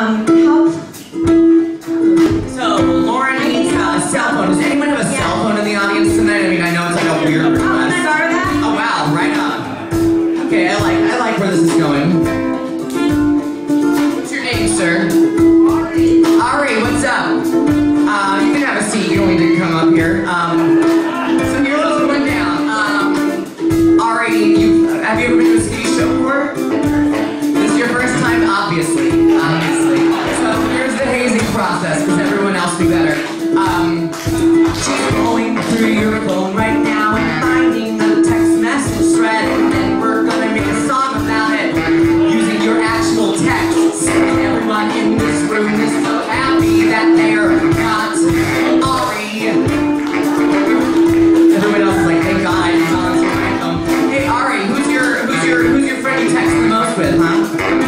How... So, Lauren needs a cell phone. Does anyone have a cell phone in the audience tonight? I mean, I know it's like a weird request. Oh, can I borrow that? Oh, wow, right on. Okay, I like where this is going. What's your name, sir? Ari, what's up? You can have a seat. You don't need to come up here. So here's what's going down. Ari, have you ever been to a ski show before? This is your first time, obviously. So here's the hazing process, because everyone else do better. She's going through your phone right now and finding a text message thread, and then we're gonna make a song about it using your actual texts. Everyone in this room is so happy that they're not Ari. Everyone else is like, thank God, it's on random. Hey Ari, who's your friend you text the most with, huh?